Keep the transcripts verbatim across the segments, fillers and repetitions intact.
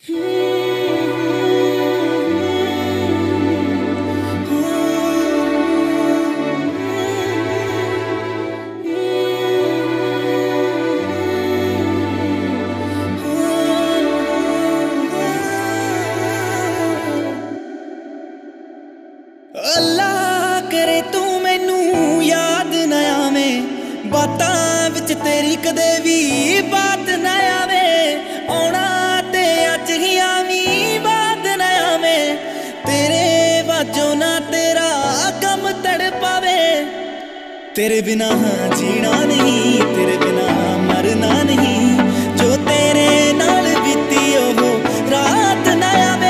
अल्लाह करे तू मैनू याद ना आवे, बातां विच तेरी कदे भी बात ना आवे। आउणा ते अज ही आवी बात ना आवे, तेरे वाजों ना तेरा कम तड़ पावे। तेरे बिना जीना नहीं, तेरे बिना मरना नहीं, जो तेरे नाल बीती ओह रात ना आवे।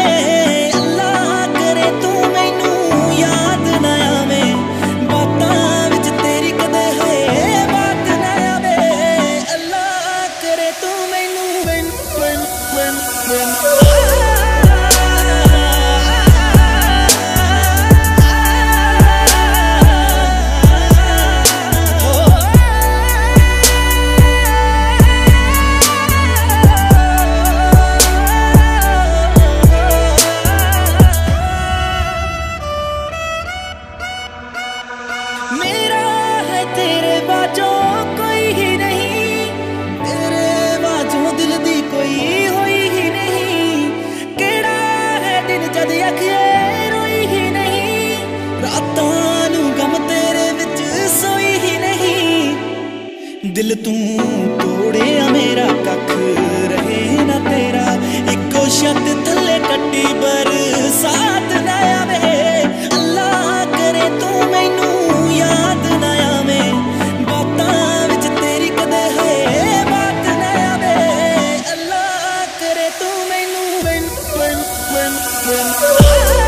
मेरा है तेरे बाजों कोई ही नहीं, तेरे बाजों दिल दी कोई होई ही नहीं। केड़ा है दिन जद अखिए रोई ही नहीं, रातां नू गम तेरे विच सोई ही नहीं। दिल तू तोड़िया मेरा कख रहे ना तेरा, इको छत थल्ले कट्टी बरसात ना आवे। अल्लाह करे तू मैनू याद ना आवे, बातां विच तेरी कदे है बात ना आवे। अल्लाह करे तू मैनू वन वन वन वन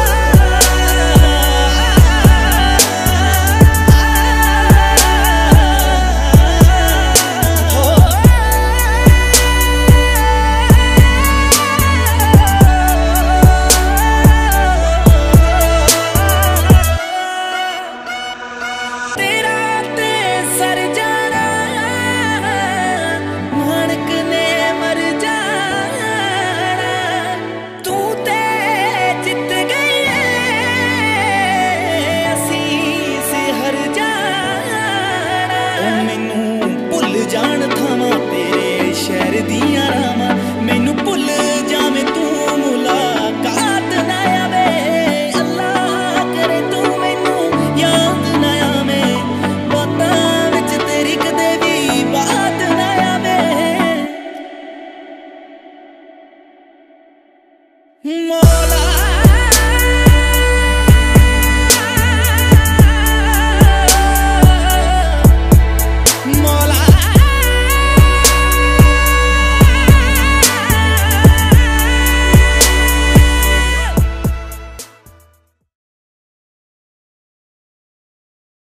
जान थावां तेरे शहर दियां रावां, मैनू भुल जावे तू मुलाकात ना आवे। अल्लाह करे तू मैनू याद ना आवे, बातां विच तेरी कदे भी बात ना आवे।